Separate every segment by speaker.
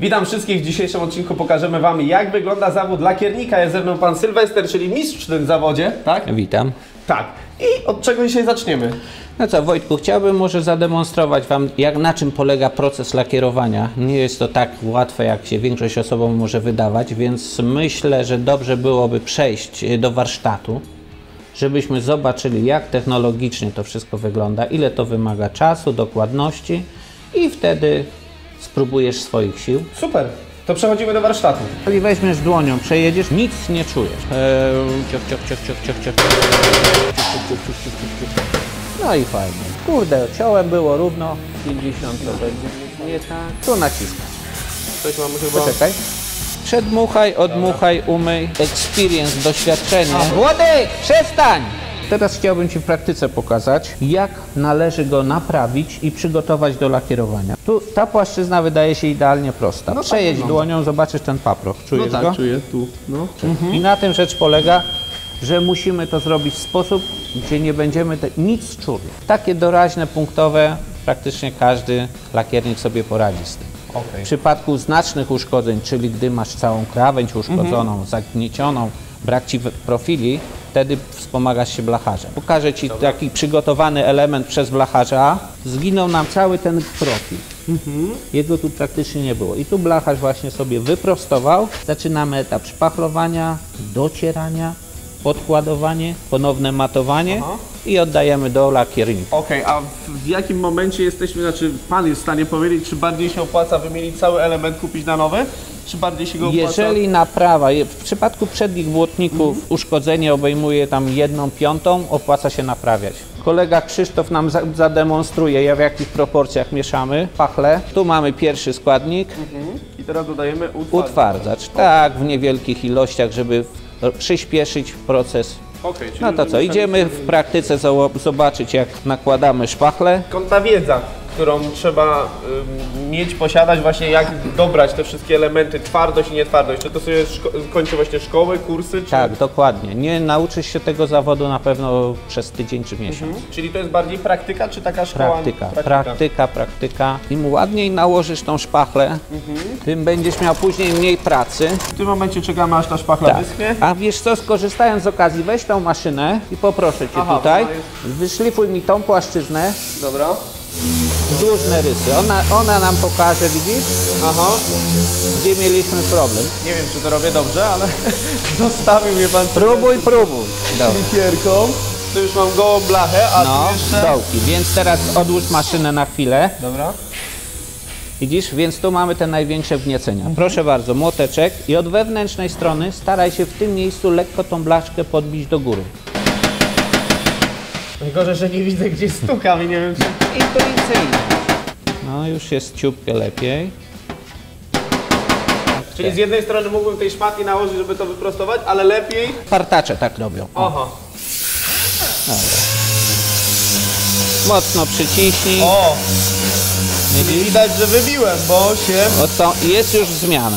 Speaker 1: Witam wszystkich. W dzisiejszym odcinku pokażemy Wam, jak wygląda zawód lakiernika. Jest ze mną Pan Sylwester, czyli mistrz w tym zawodzie, tak?
Speaker 2: Witam.
Speaker 1: Tak. I od czego dzisiaj zaczniemy?
Speaker 2: No co, Wojtku, chciałbym może zademonstrować Wam, na czym polega proces lakierowania. Nie jest to tak łatwe, jak się większość osobom może wydawać, więc myślę, że dobrze byłoby przejść do warsztatu, żebyśmy zobaczyli, jak technologicznie to wszystko wygląda, ile to wymaga czasu, dokładności i wtedy spróbujesz swoich sił.
Speaker 1: Super. To przechodzimy do warsztatu.
Speaker 2: Jeżeli weźmiesz dłonią, przejedziesz, nic nie czujesz. No i fajnie. Kurde, ciąłem było równo, 50 to będzie nie tak. Tu naciskać.
Speaker 1: Coś mamy chyba...
Speaker 2: Poczekaj. Przedmuchaj, odmuchaj, umyj. Experience, doświadczenie. Włodek, przestań! Teraz chciałbym Ci w praktyce pokazać, jak należy go naprawić i przygotować do lakierowania. Tu ta płaszczyzna wydaje się idealnie prosta.
Speaker 1: No
Speaker 2: Przejedź
Speaker 1: tak,
Speaker 2: dłonią, zobaczysz ten paproch. Czujesz go?
Speaker 1: czuję tu. No.
Speaker 2: I na tym rzecz polega, że musimy to zrobić w sposób, gdzie nie będziemy nic czuli. Takie doraźne, punktowe, praktycznie każdy lakiernik sobie poradzi z tym.
Speaker 1: Okay.
Speaker 2: W przypadku znacznych uszkodzeń, czyli gdy masz całą krawędź uszkodzoną, zagniecioną, brak Ci profili, wtedy wspomagasz się blacharzem. Pokażę Ci taki przygotowany element przez blacharza. Zginął nam cały ten profil. Jego tu praktycznie nie było. I tu blacharz właśnie sobie wyprostował. Zaczynamy etap szpachlowania, docierania, podkładowanie, ponowne matowanie i oddajemy do lakiernika.
Speaker 1: Okej, a w jakim momencie jesteśmy, znaczy Pan jest w stanie powiedzieć, czy bardziej się opłaca wymienić cały element, kupić na nowy, czy bardziej się go opłaca?
Speaker 2: Jeżeli naprawa, w przypadku przednich błotników uszkodzenie obejmuje tam 1/5, opłaca się naprawiać. Kolega Krzysztof nam zademonstruje, w jakich proporcjach mieszamy pachle. Tu mamy pierwszy składnik.
Speaker 1: I teraz dodajemy
Speaker 2: Utwardzacz. Tak, w niewielkich ilościach, żeby przyspieszyć proces.
Speaker 1: Okay, czyli
Speaker 2: No to co, idziemy w praktyce zobaczyć, jak nakładamy szpachle.
Speaker 1: skąd ta wiedza, którą trzeba mieć, posiadać, właśnie jak dobrać te wszystkie elementy, twardość i nietwardość? Czy to sobie kończy właśnie szkoły, kursy? Czy...
Speaker 2: Tak, dokładnie. Nie nauczysz się tego zawodu na pewno przez tydzień czy miesiąc.
Speaker 1: Czyli to jest bardziej praktyka, czy taka szkoła?
Speaker 2: Praktyka. Im ładniej nałożysz tą szpachlę, tym będziesz miał później mniej pracy.
Speaker 1: W tym momencie czekamy, aż ta szpachla wyschnie.
Speaker 2: A wiesz co, skorzystając z okazji, weź tą maszynę i poproszę Cię tutaj, wyszlifuj mi tą płaszczyznę.
Speaker 1: Dobra.
Speaker 2: Dłużne rysy. Ona nam pokaże, widzisz? Gdzie mieliśmy problem.
Speaker 1: Nie wiem, czy to robię dobrze, ale zostawił mnie Pan
Speaker 2: Próbuj.
Speaker 1: pierką. Tu już mam gołą blachę, a tu jeszcze...
Speaker 2: dołki. Więc teraz odłóż maszynę na chwilę.
Speaker 1: Dobra.
Speaker 2: Widzisz? Więc tu mamy te największe wgniecenia. Proszę bardzo, młoteczek i od wewnętrznej strony staraj się w tym miejscu lekko tą blaszkę podbić do góry.
Speaker 1: Najgorzej, że nie widzę, gdzie stukam i nie wiem, czy...
Speaker 2: Intuicyjnie. No już jest ciupkę lepiej.
Speaker 1: Czyli z jednej strony mógłbym tej szmatki nałożyć, żeby to wyprostować, ale lepiej...
Speaker 2: Partacze tak robią.
Speaker 1: Aha.
Speaker 2: Dobra. Mocno przyciśnij.
Speaker 1: O! Nie widać, że wybiłem, bo się...
Speaker 2: Oto jest już zmiana.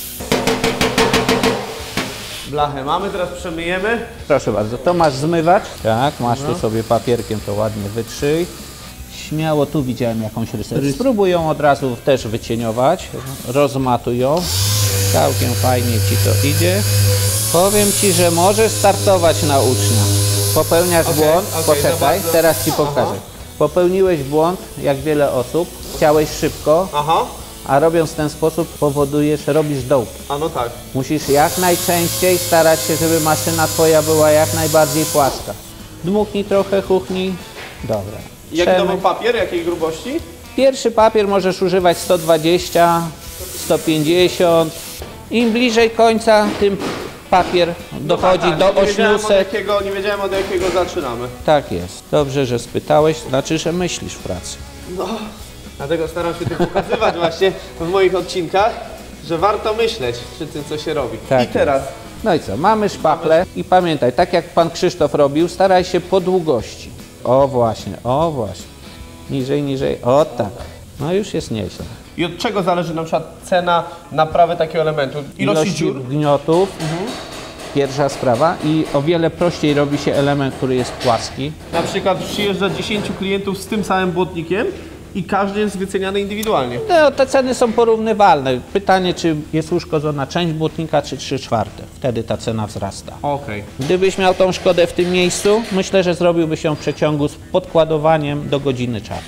Speaker 1: Blachę mamy, teraz przemyjemy.
Speaker 2: Proszę bardzo, to masz zmywacz. Tak, masz tu sobie papierkiem to ładnie wytrzyj. Śmiało, tu widziałem jakąś rysę. Spróbuj ją od razu też wycieniować. Rozmatuj ją. Całkiem fajnie Ci to idzie. Powiem Ci, że możesz startować na ucznia. Popełniasz błąd, poczekaj, teraz Ci pokażę. Popełniłeś błąd, jak wiele osób, chciałeś szybko, a robiąc w ten sposób robisz dołki.
Speaker 1: A no tak.
Speaker 2: Musisz jak najczęściej starać się, żeby maszyna Twoja była jak najbardziej płaska. Dmuchnij trochę, chuchnij. Dobra.
Speaker 1: Jaki to był papier? Jakiej grubości?
Speaker 2: Pierwszy papier możesz używać 120, 150. Im bliżej końca, tym papier dochodzi do 800.
Speaker 1: Nie wiedziałem, od jakiego zaczynamy.
Speaker 2: Tak jest. Dobrze, że spytałeś, znaczy, że myślisz w pracy.
Speaker 1: No, dlatego staram się tu pokazywać właśnie w moich odcinkach, że warto myśleć przy tym, co się robi.
Speaker 2: Tak
Speaker 1: I teraz...
Speaker 2: No i co, mamy szpachlę i pamiętaj, tak jak Pan Krzysztof robił, staraj się po długości. O właśnie. Niżej, o tak. No już jest nieźle.
Speaker 1: I od czego zależy na przykład cena naprawy takiego elementu? Ilości dziur?
Speaker 2: Gniotów, pierwsza sprawa. I o wiele prościej robi się element, który jest płaski.
Speaker 1: Na przykład przyjeżdża 10 klientów z tym samym błotnikiem i każdy jest wyceniany indywidualnie.
Speaker 2: No, te ceny są porównywalne. Pytanie, czy jest uszkodzona część błotnika, czy 3/4. Wtedy ta cena wzrasta.
Speaker 1: Okej.
Speaker 2: Gdybyś miał tą szkodę w tym miejscu, myślę, że zrobiłbyś ją w przeciągu z podkładowaniem do godziny czasu.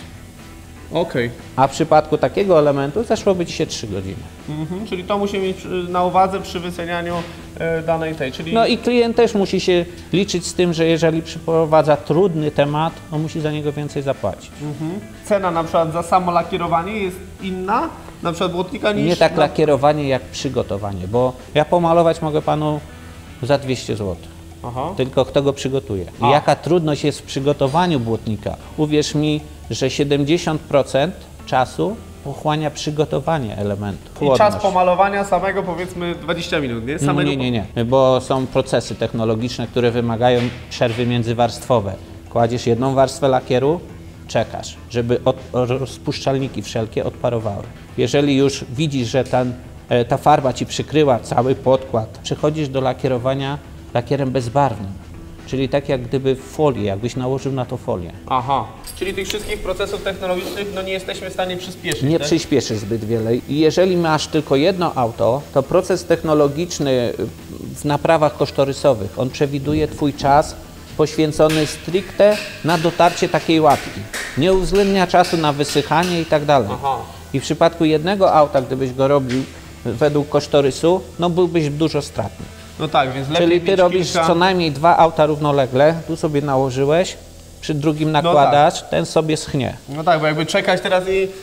Speaker 1: Okej.
Speaker 2: A w przypadku takiego elementu zeszłoby ci się 3 godziny.
Speaker 1: Czyli to musimy mieć na uwadze przy wycenianiu danej tej, czyli...
Speaker 2: No i klient też musi się liczyć z tym, że jeżeli przyprowadza trudny temat, on musi za niego więcej zapłacić.
Speaker 1: Cena na przykład za samo lakierowanie jest inna, na przykład błotnika niż...
Speaker 2: Nie tak lakierowanie jak przygotowanie, bo ja pomalować mogę panu za 200 zł.
Speaker 1: Aha.
Speaker 2: Tylko kto go przygotuje. I jaka trudność jest w przygotowaniu błotnika. Uwierz mi, że 70% czasu pochłania przygotowanie elementu.
Speaker 1: I czas pomalowania samego powiedzmy 20 minut, nie? Samego...
Speaker 2: Nie, bo są procesy technologiczne, które wymagają przerwy międzywarstwowe. Kładziesz jedną warstwę lakieru, czekasz, żeby rozpuszczalniki wszelkie odparowały. Jeżeli już widzisz, że ta farba ci przykryła cały podkład, przechodzisz do lakierowania lakierem bezbarwnym. Czyli tak jak gdyby folię, jakbyś nałożył na to folię.
Speaker 1: Aha. Czyli tych wszystkich procesów technologicznych no nie jesteśmy w stanie przyspieszyć,
Speaker 2: Nie
Speaker 1: tak?
Speaker 2: przyspieszy zbyt wiele. I jeżeli masz tylko jedno auto, to proces technologiczny w naprawach kosztorysowych, on przewiduje twój czas poświęcony stricte na dotarcie takiej łatki. Nie uwzględnia czasu na wysychanie i tak dalej.
Speaker 1: Aha.
Speaker 2: I w przypadku jednego auta, gdybyś go robił według kosztorysu, no byłbyś dużo stratny.
Speaker 1: No tak, więc lepiej
Speaker 2: Czyli ty
Speaker 1: mieć
Speaker 2: robisz
Speaker 1: kilka...
Speaker 2: co najmniej 2 auta równolegle, tu sobie nałożyłeś, przy drugim nakładasz, ten sobie schnie.
Speaker 1: No tak, bo jakby czekać teraz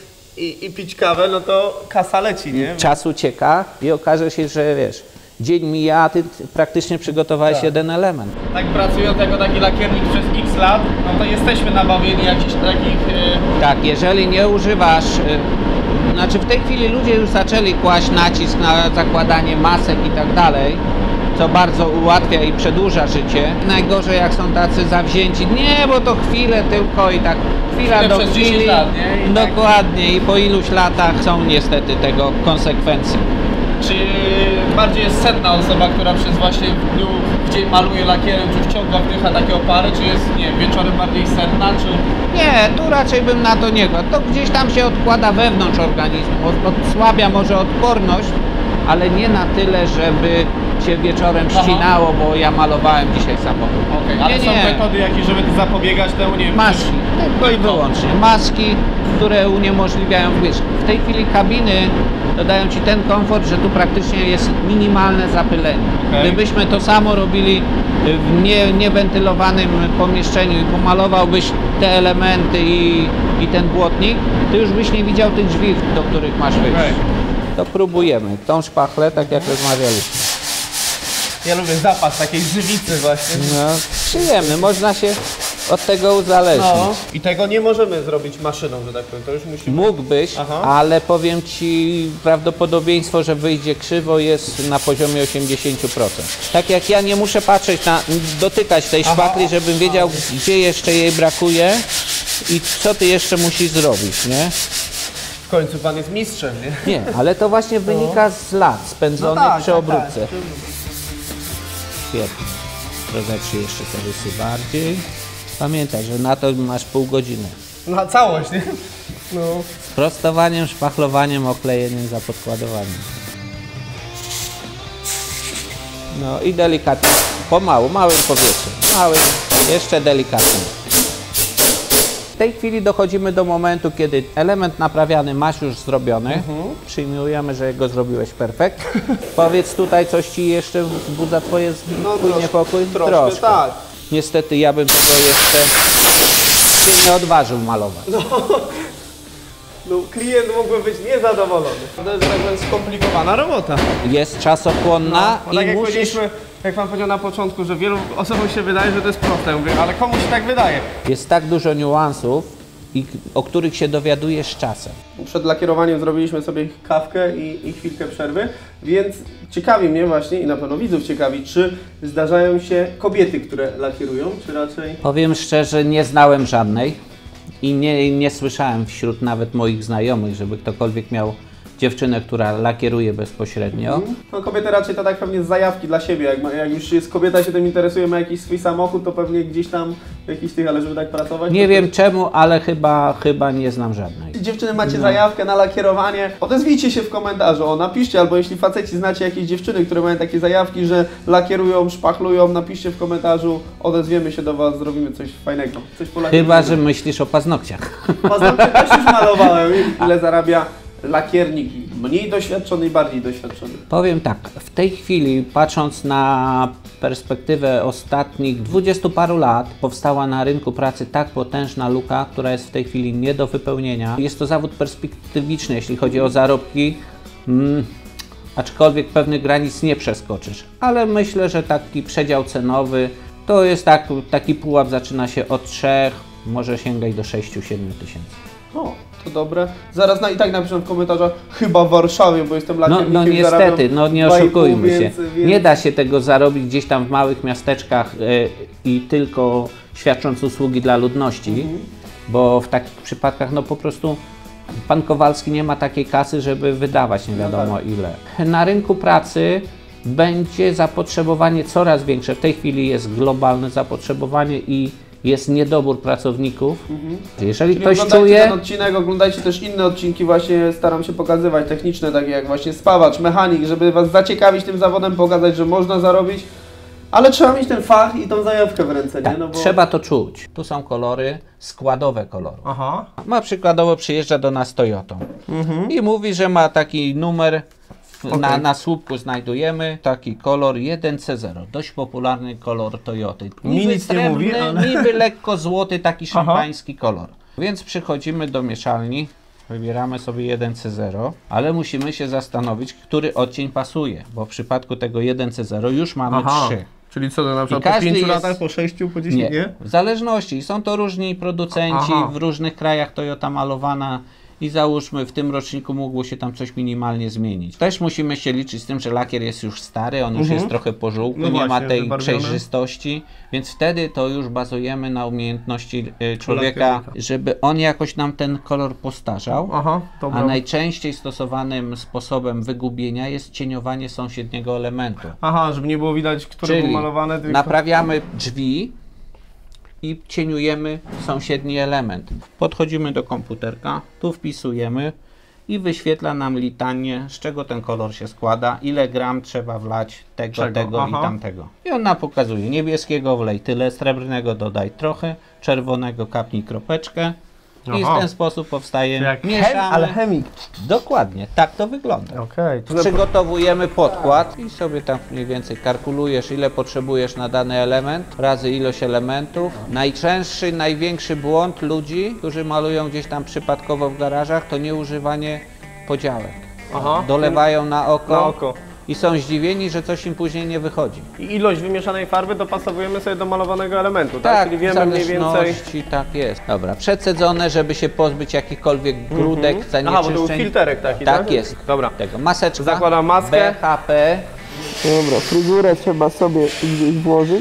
Speaker 1: i pić kawę, no to kasa leci, nie?
Speaker 2: Czas ucieka i okaże się, że wiesz, dzień mija, a ty praktycznie przygotowałeś jeden element.
Speaker 1: Tak pracując jako taki lakiernik przez x lat, no to jesteśmy nabawieni jakichś takich...
Speaker 2: Tak, jeżeli nie używasz, znaczy w tej chwili ludzie już zaczęli kłaść nacisk na zakładanie masek i tak dalej, co bardzo ułatwia i przedłuża życie. Najgorzej jak są tacy zawzięci, nie, bo to chwilę tylko i tak, chwila do
Speaker 1: przez
Speaker 2: chwili,
Speaker 1: 10 lat, nie? I
Speaker 2: dokładnie i po iluś latach są niestety tego konsekwencje.
Speaker 1: Czy bardziej jest senna osoba, która przez właśnie w dniu, w dzień maluje lakierem, czy wciąga wdycha takie opary, czy jest, nie wiem, wieczorem bardziej senna, czy...
Speaker 2: Nie, tu raczej bym na to nie kładł. To gdzieś tam się odkłada wewnątrz organizmu, odsłabia może odporność, ale nie na tyle, żeby się wieczorem ścinało, bo ja malowałem dzisiaj samochód.
Speaker 1: Okej, ale są metody jakieś, żeby zapobiegać temu, nie wiem...
Speaker 2: Maski, tylko i wyłącznie. Maski, które uniemożliwiają, wiesz, w tej chwili kabiny dodają ci ten komfort, że tu praktycznie jest minimalne zapylenie. Gdybyśmy to samo robili w niewentylowanym pomieszczeniu i pomalowałbyś te elementy i ten błotnik, to już byś nie widział tych drzwi, do których masz wyjść. To próbujemy. Tą szpachlę, tak jak rozmawialiśmy.
Speaker 1: Ja lubię zapas takiej żywicy właśnie.
Speaker 2: No, przyjemny, można się od tego uzależnić.
Speaker 1: No. I tego nie możemy zrobić maszyną, że tak powiem, to już musimy...
Speaker 2: Mógłbyś, ale powiem ci, prawdopodobieństwo, że wyjdzie krzywo jest na poziomie 80%. Tak jak ja nie muszę patrzeć dotykać tej szpachli, żebym wiedział, gdzie jeszcze jej brakuje i co ty jeszcze musisz zrobić, nie?
Speaker 1: W końcu pan jest mistrzem, nie?
Speaker 2: Nie, ale to właśnie wynika z lat spędzonych przy obróbce.
Speaker 1: Tak.
Speaker 2: Świetnie. Rozetrzyj jeszcze te rysy bardziej. Pamiętaj, że na to masz pół godziny.
Speaker 1: Na całość, nie? No.
Speaker 2: Z prostowaniem, szpachlowaniem, oklejeniem, zapodkładowaniem. No i delikatnie, pomału, małym powietrzem. Małym, jeszcze delikatnie. W tej chwili dochodzimy do momentu, kiedy element naprawiany masz już zrobiony. Przyjmujemy, że go zrobiłeś perfekt. Powiedz tutaj, coś ci jeszcze wzbudza twój niepokój?
Speaker 1: Troszkę, tak.
Speaker 2: Niestety ja bym tego jeszcze się nie odważył malować.
Speaker 1: No, klient mógłby być niezadowolony. To jest tak skomplikowana robota.
Speaker 2: Jest czasochłonna
Speaker 1: Bo tak
Speaker 2: i
Speaker 1: jak
Speaker 2: musisz...
Speaker 1: powiedzieliśmy, jak pan powiedział na początku, że wielu osobom się wydaje, że to jest proste. Ja mówię, ale komu się tak wydaje?
Speaker 2: Jest tak dużo niuansów, o których się dowiadujesz z czasem.
Speaker 1: Przed lakierowaniem zrobiliśmy sobie kawkę i chwilkę przerwy, więc ciekawi mnie właśnie i na pewno widzów ciekawi, czy zdarzają się kobiety, które lakierują, czy raczej...
Speaker 2: Powiem szczerze, nie znałem żadnej i nie słyszałem wśród nawet moich znajomych, żeby ktokolwiek miał dziewczynę, która lakieruje bezpośrednio.
Speaker 1: No kobiety raczej to tak pewnie z zajawki dla siebie, jak już jest kobieta się tym interesuje, ma jakiś swój samochód, to pewnie gdzieś tam jakiś tych, ale żeby tak pracować...
Speaker 2: Nie
Speaker 1: to
Speaker 2: wiem czemu, ale chyba nie znam żadnej.
Speaker 1: Dziewczyny macie zajawkę na lakierowanie, odezwijcie się w komentarzu, napiszcie, albo jeśli faceci znacie jakieś dziewczyny, które mają takie zajawki, że lakierują, szpachlują, napiszcie w komentarzu, odezwiemy się do Was, zrobimy coś fajnego, coś
Speaker 2: Chyba, że myślisz o paznokciach.
Speaker 1: Paznokcie też już malowałem. Ile zarabia lakiernik? Mniej doświadczony i bardziej doświadczony.
Speaker 2: Powiem tak, w tej chwili, patrząc na perspektywę ostatnich 20 paru lat, powstała na rynku pracy tak potężna luka, która jest w tej chwili nie do wypełnienia. Jest to zawód perspektywiczny, jeśli chodzi o zarobki, aczkolwiek pewnych granic nie przeskoczysz. Ale myślę, że taki przedział cenowy to jest taki pułap, zaczyna się od 3, może sięgać do 6-7 tysięcy.
Speaker 1: O, to dobre. Zaraz i tak napiszę w komentarzach, chyba w Warszawie, bo jestem lakiernikiem.
Speaker 2: No niestety, no nie oszukujmy się.
Speaker 1: Więc...
Speaker 2: Nie da się tego zarobić gdzieś tam w małych miasteczkach i tylko świadcząc usługi dla ludności, bo w takich przypadkach no po prostu pan Kowalski nie ma takiej kasy, żeby wydawać nie wiadomo ile. Na rynku pracy będzie zapotrzebowanie coraz większe. W tej chwili jest globalne zapotrzebowanie i jest niedobór pracowników. Jeżeli
Speaker 1: Czyli
Speaker 2: ktoś
Speaker 1: oglądajcie
Speaker 2: czuje...
Speaker 1: ten odcinek, oglądajcie też inne odcinki, właśnie staram się pokazywać techniczne, takie jak właśnie spawacz, mechanik, żeby Was zaciekawić tym zawodem, pokazać, że można zarobić, ale trzeba mieć ten fach i tą zajawkę w ręce,
Speaker 2: tak,
Speaker 1: nie? No bo...
Speaker 2: Trzeba to czuć. Tu są kolory, składowe koloru.
Speaker 1: Aha.
Speaker 2: Ma przykładowo przyjeżdża do nas Toyotą i mówi, że ma taki numer, na słupku znajdujemy taki kolor 1C0, dość popularny kolor Toyoty.
Speaker 1: Mi nic nie mówi, ale...
Speaker 2: Niby lekko złoty, taki szampański kolor. Więc przychodzimy do mieszalni, wybieramy sobie 1C0, ale musimy się zastanowić, który odcień pasuje, bo w przypadku tego 1C0 już mamy 3.
Speaker 1: Czyli co, to na przykład po 5 latach, po 6, po 10, nie?
Speaker 2: W zależności. Są to różni producenci, w różnych krajach Toyota malowana i załóżmy w tym roczniku mogło się tam coś minimalnie zmienić. Też musimy się liczyć z tym, że lakier jest już stary, on już jest trochę pożółkły,
Speaker 1: No
Speaker 2: nie
Speaker 1: właśnie,
Speaker 2: ma tej
Speaker 1: wybarwiony.
Speaker 2: przejrzystości, więc wtedy to już bazujemy na umiejętności człowieka, żeby on jakoś nam ten kolor postarzał.
Speaker 1: Aha, dobra.
Speaker 2: A najczęściej stosowanym sposobem wygubienia jest cieniowanie sąsiedniego elementu.
Speaker 1: Aha, żeby nie było widać, które było malowane, tylko...
Speaker 2: Naprawiamy drzwi i cieniujemy sąsiedni element. Podchodzimy do komputerka, tu wpisujemy i wyświetla nam litanię, z czego ten kolor się składa, ile gram trzeba wlać tego i tamtego. I on nam pokazuje: niebieskiego wlej tyle, srebrnego dodaj trochę, czerwonego kapnij kropeczkę. I w ten sposób powstaje, mieszamy.
Speaker 1: Alchemik.
Speaker 2: Dokładnie, tak to wygląda.
Speaker 1: Okej.
Speaker 2: Przygotowujemy podkład i sobie tam mniej więcej kalkulujesz, ile potrzebujesz na dany element, razy ilość elementów. Najczęstszy, największy błąd ludzi, którzy malują gdzieś tam przypadkowo w garażach, to nieużywanie podziałek. Dolewają na oko. I są zdziwieni, że coś im później nie wychodzi.
Speaker 1: I ilość wymieszanej farby dopasowujemy sobie do malowanego elementu, tak?
Speaker 2: Tak,
Speaker 1: Czyli wiemy mniej więcej...
Speaker 2: tak jest. Dobra, przecedzone, żeby się pozbyć jakichkolwiek grudek, zanieczyszczeń.
Speaker 1: Aha, bo to był filterek taki, tak?
Speaker 2: Tak jest.
Speaker 1: Dobra.
Speaker 2: Tego maseczka.
Speaker 1: Zakładam maskę.
Speaker 2: BHP.
Speaker 1: Dobra, fryzurę trzeba sobie gdzieś włożyć.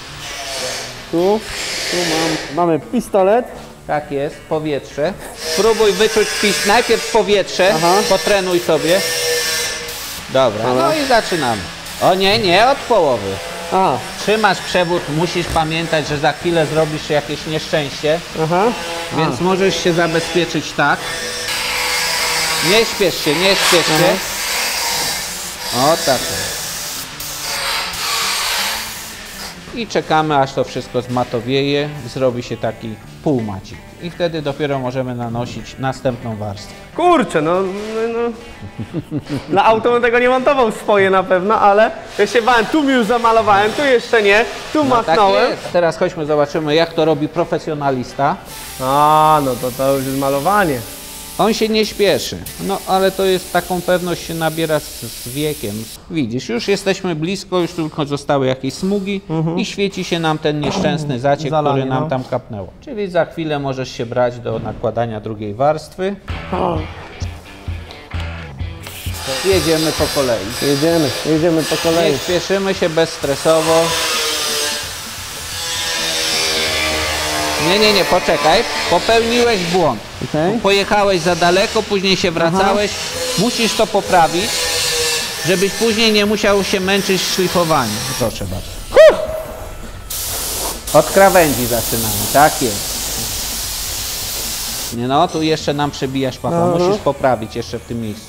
Speaker 1: Tu mamy pistolet.
Speaker 2: Tak jest, powietrze. Spróbuj wyczuć najpierw powietrze, potrenuj sobie. Dobra, no i zaczynamy. O nie, od połowy. Trzymasz przewód, musisz pamiętać, że za chwilę zrobisz jakieś nieszczęście. Więc możesz się zabezpieczyć tak. Nie śpiesz się. O tak. I czekamy, aż to wszystko zmatowieje, zrobi się taki półmacik. I wtedy dopiero możemy nanosić następną warstwę.
Speaker 1: Kurczę, no. Na auto bym tego nie montował swoje na pewno, ale ja się bałem, tu mi już zamalowałem, tu jeszcze nie, tu machnąłem.
Speaker 2: Tak jest. Teraz chodźmy, zobaczymy, jak to robi profesjonalista.
Speaker 1: No to już jest malowanie.
Speaker 2: On się nie śpieszy, no ale to jest taką pewność się nabiera z wiekiem. Widzisz, już jesteśmy blisko, już tylko zostały jakieś smugi i świeci się nam ten nieszczęsny zaciek, który nam tam kapnęło. Czyli za chwilę możesz się brać do nakładania drugiej warstwy. Jedziemy po kolei.
Speaker 1: Jedziemy po kolei.
Speaker 2: Nie śpieszymy się, bezstresowo. Nie, poczekaj. Popełniłeś błąd.
Speaker 1: Okej.
Speaker 2: Pojechałeś za daleko, później się wracałeś. Musisz to poprawić, żebyś później nie musiał się męczyć w szlifowaniu. Proszę bardzo. Od krawędzi zaczynamy, tak jest. Nie no, tu jeszcze nam przebija szpachą. Musisz poprawić jeszcze w tym miejscu.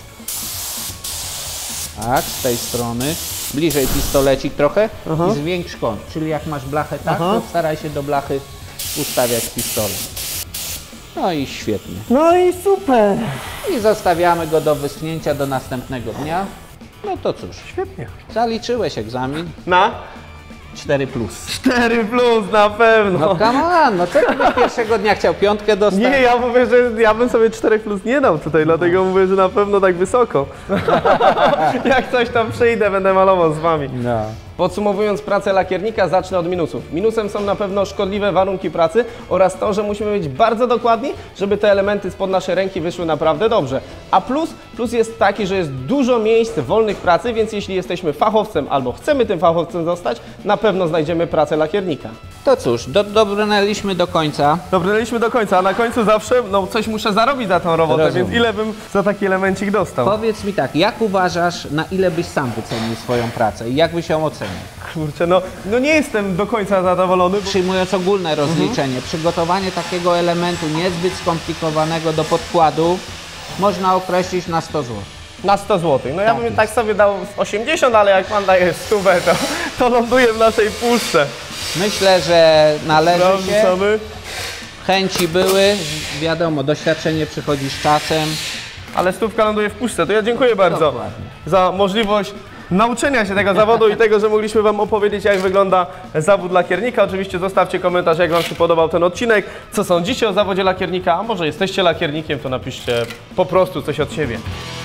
Speaker 2: Tak, z tej strony. Bliżej pistolecik trochę i zwiększ kąt. Czyli jak masz blachę tak, to staraj się do blachy ustawiać pistolet. No i świetnie.
Speaker 1: No i super.
Speaker 2: I zostawiamy go do wyschnięcia do następnego dnia. No to cóż,
Speaker 1: Świetnie.
Speaker 2: zaliczyłeś egzamin.
Speaker 1: Na?
Speaker 2: 4+.
Speaker 1: 4+ na pewno.
Speaker 2: No come on, no co ty byś pierwszego dnia chciał 5 dostać?
Speaker 1: Nie, ja mówię, że ja bym sobie 4+ nie dał tutaj, dlatego mówię, że na pewno tak wysoko. Jak coś tam przyjdę, będę malował z wami.
Speaker 2: No.
Speaker 1: Podsumowując pracę lakiernika, zacznę od minusów. Minusem są na pewno szkodliwe warunki pracy oraz to, że musimy być bardzo dokładni, żeby te elementy spod naszej ręki wyszły naprawdę dobrze. A plus jest taki, że jest dużo miejsc wolnych pracy, więc jeśli jesteśmy fachowcem albo chcemy tym fachowcem zostać, na pewno znajdziemy pracę lakiernika.
Speaker 2: To cóż, dobrnęliśmy do końca.
Speaker 1: Dobrnęliśmy do końca, a na końcu zawsze coś muszę zarobić za tą robotę,
Speaker 2: Rozumiem.
Speaker 1: więc ile bym za taki elemencik dostał?
Speaker 2: Powiedz mi tak, jak uważasz, na ile byś sam wycenił swoją pracę i jak byś ją ocenił?
Speaker 1: Kurczę, no nie jestem do końca zadowolony, bo...
Speaker 2: Przyjmując ogólne rozliczenie, przygotowanie takiego elementu niezbyt skomplikowanego do podkładu można określić na 100 zł.
Speaker 1: Na 100 zł. No ja
Speaker 2: Tak
Speaker 1: bym
Speaker 2: jest.
Speaker 1: tak sobie dał z 80, ale jak pan daje 100, to ląduje w naszej puszce.
Speaker 2: Myślę, że należy się.
Speaker 1: Sprawdzamy.
Speaker 2: Chęci były, wiadomo, doświadczenie przychodzi z czasem.
Speaker 1: Ale 100 ląduje w puszce, to ja dziękuję bardzo
Speaker 2: Dokładnie.
Speaker 1: za możliwość nauczenia się tego zawodu i tego, że mogliśmy wam opowiedzieć, jak wygląda zawód lakiernika. Oczywiście zostawcie komentarz, jak wam się podobał ten odcinek, co sądzicie o zawodzie lakiernika, a może jesteście lakiernikiem, to napiszcie po prostu coś od siebie.